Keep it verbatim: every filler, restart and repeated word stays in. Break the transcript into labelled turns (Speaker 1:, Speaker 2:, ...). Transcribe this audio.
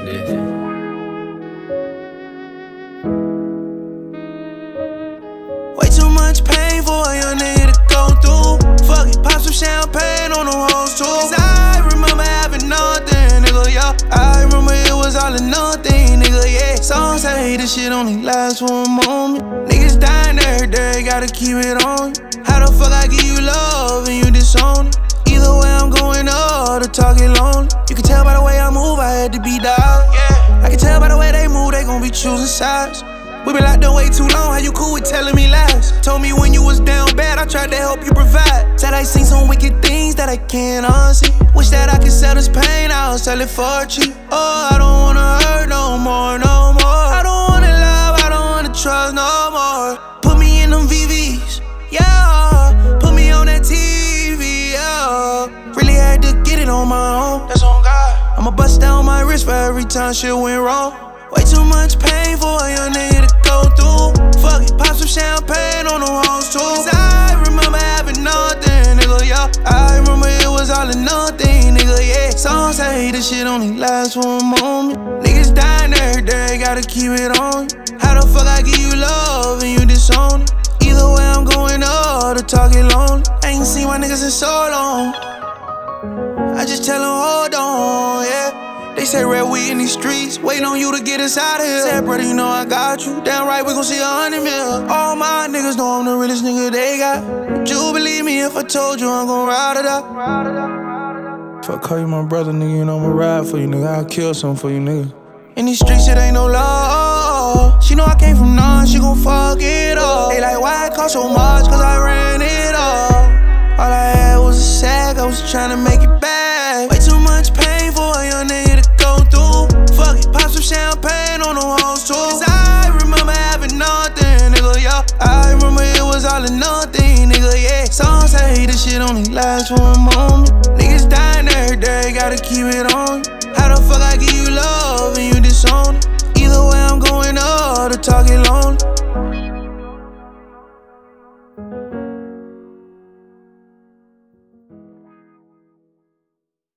Speaker 1: this.
Speaker 2: Way too much pain for a young nigga to go through. Fuck it, pop some champagne on the hoes too. Cause I remember having nothing, nigga, yeah. I remember it was all or nothing, nigga, yeah. Some say this shit only lasts for a moment. Niggas dying every day, gotta keep it on you. How the fuck I give you love and you disown it? Either way I'm going up, the talk is lonely. You can tell by the way I move, I had to be down, yeah. I can tell by the way they move, they gon' be choosing sides. We been locked up way too long, how you cool with telling me lies? Told me when you was down bad, I tried to help you provide. Said I seen some wicked things that I can't unsee. Wish that I could sell this pain, I'll sell it for cheap. Oh, I don't wanna hurt no more, no more. I don't wanna love, I don't wanna trust no more. Put me in them V Vs, yeah. Put me on that T V, yeah. Really had to get it on my own, that's on God. I'ma bust down my wrist for every time shit went wrong. Way too much pain for a young nigga to go through. Fuck it, pop some champagne on the hoes too. Cause I remember having nothing, nigga, yeah. I remember it was all or nothing, nigga, yeah. Some say this shit only lasts for a moment. Niggas dying every day, gotta keep it on you. How the fuck I give you love and you disown it? Either way I'm going up, the talk is lonely. I ain't seen my niggas in so long. I just tell them hold on, yeah. They say red weed in these streets, waiting on you to get us out of here. Said, brother, you know I got you. Damn right, we gon' see a hundred mil. All my niggas know I'm the realest nigga they got. Would you believe me if I told you I'm gon' ride it up?
Speaker 3: If I call you my brother, nigga, you know I'ma ride for you, nigga. I'll kill something for you, nigga.
Speaker 2: In these streets, it ain't no law. She know I came from none, she gon' fuck it up. They like, why it cost so much? Cause I ran it up. All I had was a sack, I was tryna make it back. Way too much pain for a young nigga to go through. Fuck it, pop some champagne on the hoes too. Cause I remember having nothing, nigga, yeah. I remember it was all or nothing, nigga, yeah. Some say this shit only lasts for a moment. Niggas dying every day, gotta keep it on you. How the fuck I give you love and you disown it? Either way I'm going up, the talk is lonely.